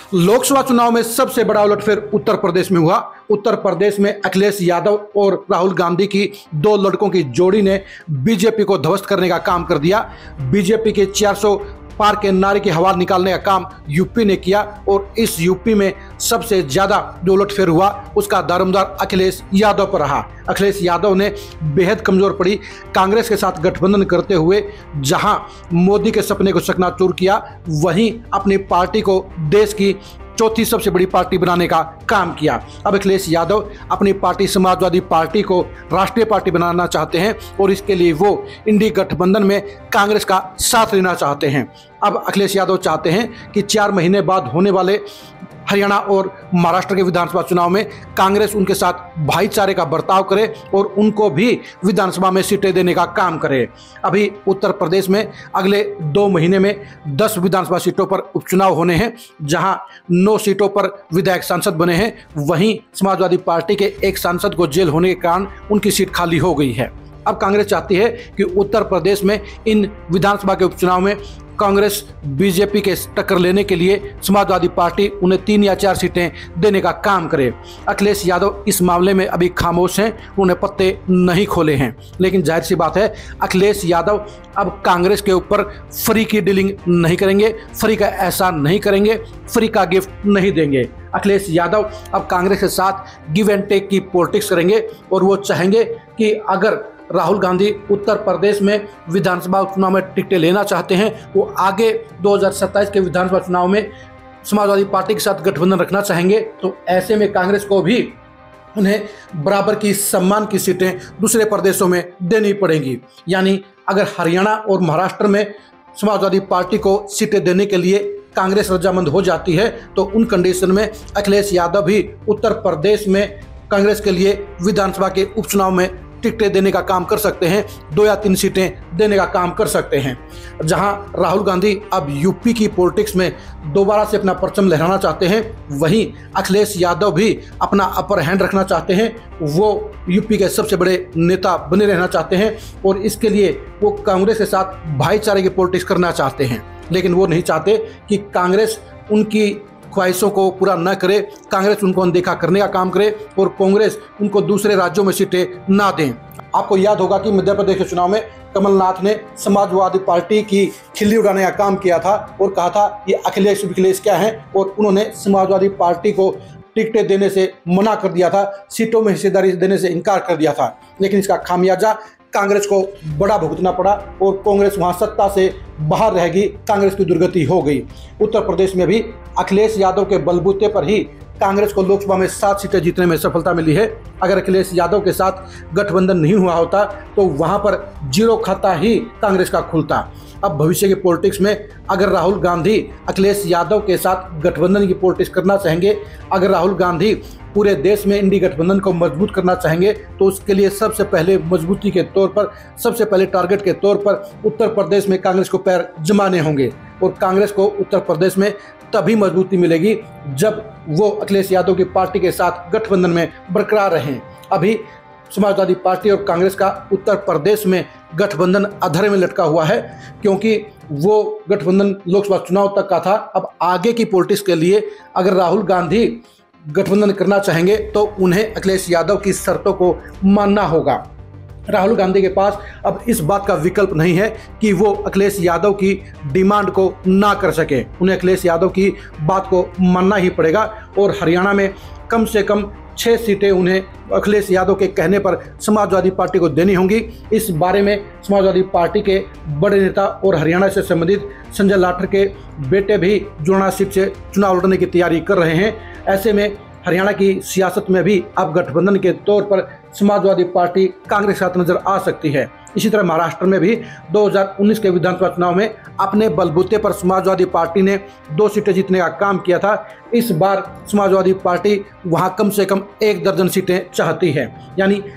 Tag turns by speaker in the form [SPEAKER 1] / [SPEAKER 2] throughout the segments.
[SPEAKER 1] लोकसभा चुनाव में सबसे बड़ा उलटफेर उत्तर प्रदेश में हुआ। उत्तर प्रदेश में अखिलेश यादव और राहुल गांधी की दो लड़कों की जोड़ी ने बीजेपी को ध्वस्त करने का काम कर दिया। बीजेपी के 400 पार के नारे की हवा निकालने का काम यूपी ने किया और इस यूपी में सबसे ज्यादा जो उलटफेर हुआ उसका दारोमदार अखिलेश यादव पर रहा। अखिलेश यादव ने बेहद कमजोर पड़ी कांग्रेस के साथ गठबंधन करते हुए जहां मोदी के सपने को चकनाचूर किया, वहीं अपनी पार्टी को देश की चौथी सबसे बड़ी पार्टी बनाने का काम किया। अब अखिलेश यादव अपनी पार्टी समाजवादी पार्टी को राष्ट्रीय पार्टी बनाना चाहते हैं और इसके लिए वो इंडी गठबंधन में कांग्रेस का साथ लेना चाहते हैं। अब अखिलेश यादव चाहते हैं कि 4 महीने बाद होने वाले हरियाणा और महाराष्ट्र के विधानसभा चुनाव में कांग्रेस उनके साथ भाईचारे का बर्ताव करे और उनको भी विधानसभा में सीटें देने का काम करे। अभी उत्तर प्रदेश में अगले 2 महीने में 10 विधानसभा सीटों पर उपचुनाव होने हैं, जहां 9 सीटों पर विधायक सांसद बने हैं। वहीं समाजवादी पार्टी के एक सांसद को जेल होने के कारण उनकी सीट खाली हो गई है। अब कांग्रेस चाहती है कि उत्तर प्रदेश में इन विधानसभा के उपचुनाव में कांग्रेस बीजेपी के टक्कर लेने के लिए समाजवादी पार्टी उन्हें 3 या 4 सीटें देने का काम करे। अखिलेश यादव इस मामले में अभी खामोश हैं, उन्हें पत्ते नहीं खोले हैं। लेकिन जाहिर सी बात है अखिलेश यादव अब कांग्रेस के ऊपर फ्री की डीलिंग नहीं करेंगे, फ्री का एहसान नहीं करेंगे, फ्री का गिफ्ट नहीं देंगे। अखिलेश यादव अब कांग्रेस के साथ गिव एंड टेक की पॉलिटिक्स करेंगे और वो चाहेंगे कि अगर राहुल गांधी उत्तर प्रदेश में विधानसभा चुनाव में टिकटें लेना चाहते हैं, वो आगे 2027 के विधानसभा चुनाव में समाजवादी पार्टी के साथ गठबंधन रखना चाहेंगे, तो ऐसे में कांग्रेस को भी उन्हें बराबर की सम्मान की सीटें दूसरे प्रदेशों में देनी पड़ेंगी। यानी अगर हरियाणा और महाराष्ट्र में समाजवादी पार्टी को सीटें देने के लिए कांग्रेस रजामंद हो जाती है, तो उन कंडीशन में अखिलेश यादव भी उत्तर प्रदेश में कांग्रेस के लिए विधानसभा के उपचुनाव में टिकटें देने का काम कर सकते हैं, 2 या 3 सीटें देने का काम कर सकते हैं। जहां राहुल गांधी अब यूपी की पॉलिटिक्स में दोबारा से अपना परचम लहराना चाहते हैं, वहीं अखिलेश यादव भी अपना अपर हैंड रखना चाहते हैं। वो यूपी के सबसे बड़े नेता बने रहना चाहते हैं और इसके लिए वो कांग्रेस के साथ भाईचारे की पॉलिटिक्स करना चाहते हैं। लेकिन वो नहीं चाहते कि कांग्रेस उनकी ख्वाहिशों को पूरा न करे, कांग्रेस उनको अनदेखा करने का काम करे और कांग्रेस उनको दूसरे राज्यों में सीटें ना दें। आपको याद होगा कि मध्य प्रदेश के चुनाव में कमलनाथ ने समाजवादी पार्टी की खिल्ली उड़ाने का काम किया था और कहा था ये अखिलेश क्या है, और उन्होंने समाजवादी पार्टी को टिकटें देने से मना कर दिया था, सीटों में हिस्सेदारी देने से इनकार कर दिया था। लेकिन इसका खामियाजा कांग्रेस को बड़ा भुगतना पड़ा और कांग्रेस वहां सत्ता से बाहर रहेगी, कांग्रेस की दुर्गति हो गई। उत्तर प्रदेश में भी अखिलेश यादव के बलबूते पर ही कांग्रेस को लोकसभा में 7 सीटें जीतने में सफलता मिली है। अगर अखिलेश यादव के साथ गठबंधन नहीं हुआ होता तो वहां पर 0 खाता ही कांग्रेस का खुलता। अब भविष्य की पॉलिटिक्स में अगर राहुल गांधी अखिलेश यादव के साथ गठबंधन की पॉलिटिक्स करना चाहेंगे, अगर राहुल गांधी पूरे देश में इंडी गठबंधन को मजबूत करना चाहेंगे, तो उसके लिए सबसे पहले मजबूती के तौर पर, सबसे पहले टारगेट के तौर पर उत्तर प्रदेश में कांग्रेस को पैर जमाने होंगे। और कांग्रेस को उत्तर प्रदेश में तभी मजबूती मिलेगी जब वो अखिलेश यादव की पार्टी के साथ गठबंधन में बरकरार रहें। अभी समाजवादी पार्टी और कांग्रेस का उत्तर प्रदेश में गठबंधन अधर में लटका हुआ है, क्योंकि वो गठबंधन लोकसभा चुनाव तक का था। अब आगे की पॉलिटिक्स के लिए अगर राहुल गांधी गठबंधन करना चाहेंगे तो उन्हें अखिलेश यादव की शर्तों को मानना होगा। राहुल गांधी के पास अब इस बात का विकल्प नहीं है कि वो अखिलेश यादव की डिमांड को ना कर सके, उन्हें अखिलेश यादव की बात को मानना ही पड़ेगा। और हरियाणा में कम से कम 6 सीटें उन्हें अखिलेश यादव के कहने पर समाजवादी पार्टी को देनी होंगी। इस बारे में समाजवादी पार्टी के बड़े नेता और हरियाणा से संबंधित संजय लाठर के बेटे भी जुड़ना सीट से चुनाव लड़ने की तैयारी कर रहे हैं। ऐसे में हरियाणा की सियासत में भी अब गठबंधन के तौर पर समाजवादी पार्टी कांग्रेस के साथ नजर आ सकती है। इसी तरह महाराष्ट्र में भी 2019 के विधानसभा चुनाव में अपने बलबूते पर समाजवादी पार्टी ने 2 सीटें जीतने का काम किया था। इस बार समाजवादी पार्टी वहां कम से कम 1 दर्जन सीटें चाहती है। यानी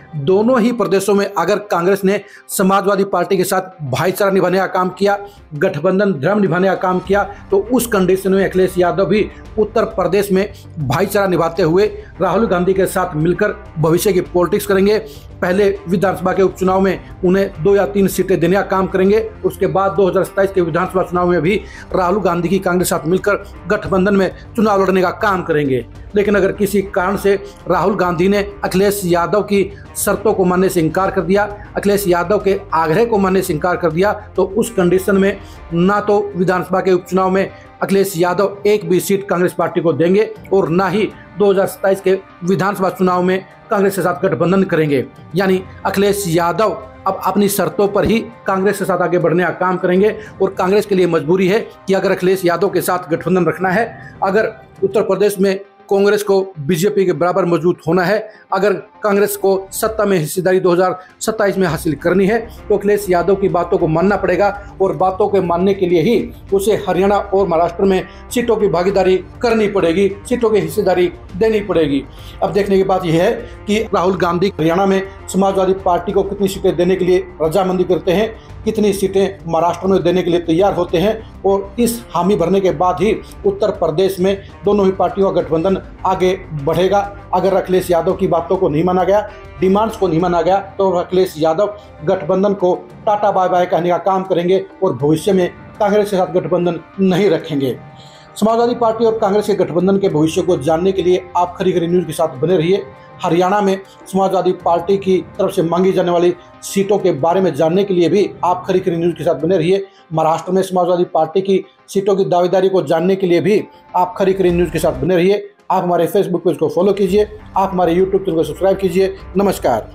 [SPEAKER 1] दोनों ही प्रदेशों में अगर कांग्रेस ने समाजवादी पार्टी के साथ भाईचारा निभाने का काम किया, गठबंधन धर्म निभाने का काम किया, तो उस कंडीशन में अखिलेश यादव भी उत्तर प्रदेश में भाईचारा निभाते हुए राहुल गांधी के साथ मिलकर भविष्य की पॉलिटिक्स करेंगे। पहले विधानसभा के उपचुनाव में उन्हें 2 या 3 सीटें देने का काम करेंगे। उसके बाद 2027 के विधानसभा चुनाव में भी राहुल गांधी की कांग्रेस के साथ मिलकर गठबंधन में चुनाव लड़ने का काम करेंगे। लेकिन अगर किसी कारण से राहुल गांधी ने अखिलेश यादव की शर्तों को मानने से इनकार कर दिया, अखिलेश यादव के आग्रह को मानने से इनकार कर दिया, तो उस कंडीशन में ना तो विधानसभा के उपचुनाव में अखिलेश यादव एक भी सीट कांग्रेस पार्टी को देंगे और ना ही 2027 के विधानसभा चुनाव में कांग्रेस के साथ गठबंधन करेंगे। यानी अखिलेश यादव अब अपनी शर्तों पर ही कांग्रेस के साथ आगे बढ़ने का काम करेंगे और कांग्रेस के लिए मजबूरी है कि अगर अखिलेश यादव के साथ गठबंधन रखना है, अगर उत्तर प्रदेश में कांग्रेस को बीजेपी के बराबर मजबूत होना है, अगर कांग्रेस को सत्ता में हिस्सेदारी 2027 में हासिल करनी है, तो अखिलेश यादव की बातों को मानना पड़ेगा और बातों के मानने के लिए ही उसे हरियाणा और महाराष्ट्र में सीटों की भागीदारी करनी पड़ेगी, सीटों की हिस्सेदारी देनी पड़ेगी। अब देखने की बात यह है कि राहुल गांधी हरियाणा में समाजवादी पार्टी को कितनी सीटें देने के लिए रजामंदी करते हैं, कितनी सीटें महाराष्ट्र में देने के लिए तैयार होते हैं, और इस हामी भरने के बाद ही उत्तर प्रदेश में दोनों ही पार्टियों का गठबंधन आगे बढ़ेगा। अगर अखिलेश यादव की बातों को नहीं माना गया, डिमांड्स को नहीं माना गया, तो अखिलेश यादव गठबंधन को टाटा बाय बाय कहने का काम करेंगे और भविष्य में कांग्रेस के साथ गठबंधन नहीं रखेंगे। समाजवादी पार्टी और कांग्रेस के गठबंधन के भविष्य को जानने के लिए आप खरी खरी न्यूज़ के साथ बने रहिए। हरियाणा में समाजवादी पार्टी की तरफ से मांगी जाने वाली सीटों के बारे में जानने के लिए भी आप खरी खरी न्यूज़ के साथ बने रहिए। महाराष्ट्र में समाजवादी पार्टी की सीटों की दावेदारी को जानने के लिए भी आप खरी खरी न्यूज़ के साथ बने रहिए। आप हमारे फेसबुक पेज को फॉलो कीजिए, आप हमारे यूट्यूब चैनल को सब्सक्राइब कीजिए। नमस्कार।